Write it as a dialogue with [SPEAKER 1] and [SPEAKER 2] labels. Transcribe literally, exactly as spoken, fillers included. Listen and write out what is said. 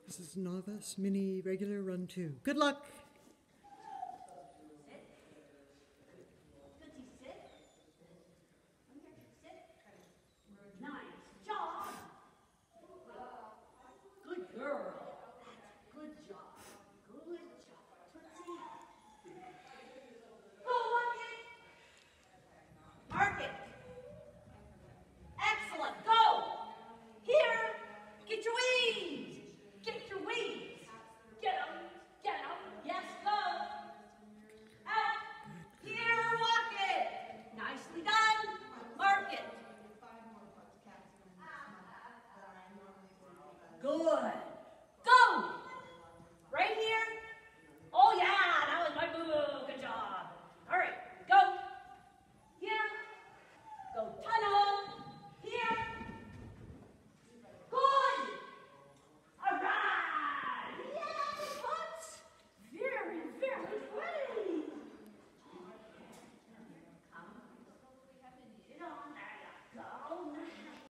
[SPEAKER 1] This is Novice, mini, regular, run two. Good luck.
[SPEAKER 2] Sit. Tootzy, sit. Sit. Nice job. Good girl. Good job. Good job. Tootzy. Go, mark it. Mark it. Excellent. Go. Here. Get your wings. Get your wings. Get them. Get them. Yes, go. Out. Here, walk it. Nicely done. Mark it. Good.